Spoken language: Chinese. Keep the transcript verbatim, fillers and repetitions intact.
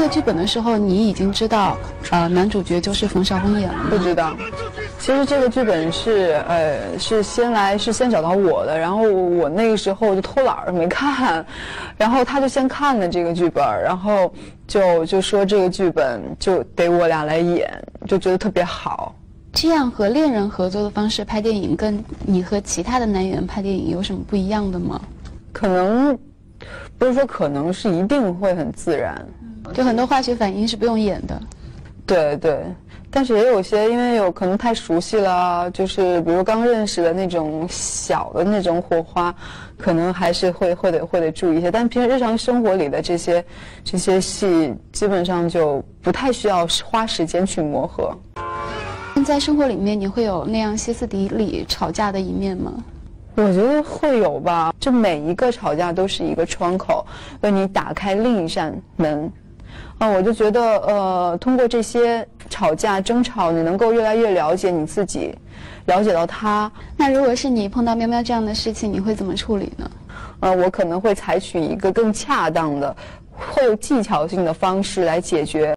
这个剧本的时候，你已经知道，呃，男主角就是冯绍峰演了吗？ 不知道。其实这个剧本是，呃，是先来是先找到我的，然后我那个时候就偷懒儿没看，然后他就先看了这个剧本，然后就就说这个剧本就得我俩来演，就觉得特别好。 这样和恋人合作的方式拍电影，跟你和其他的男演员拍电影有什么不一样的吗？ 可能不是说可能是一定会很自然， 就很多化学反应是不用演的。 对对，但是也有些因为有可能太熟悉了，就是比如刚认识的那种小的那种火花，可能还是会会得会得注意一些。但平时日常生活里的这些这些戏，基本上就不太需要花时间去磨合。 在生活里面，你会有那样歇斯底里吵架的一面吗？ 我觉得会有吧，这每一个吵架都是一个窗口，为你打开另一扇门。啊，我就觉得，呃，通过这些吵架、争吵，你能够越来越了解你自己，了解到他。 那如果是你碰到喵喵这样的事情，你会怎么处理呢？ 呃，我可能会采取一个更恰当的、会有技巧性的方式来解决。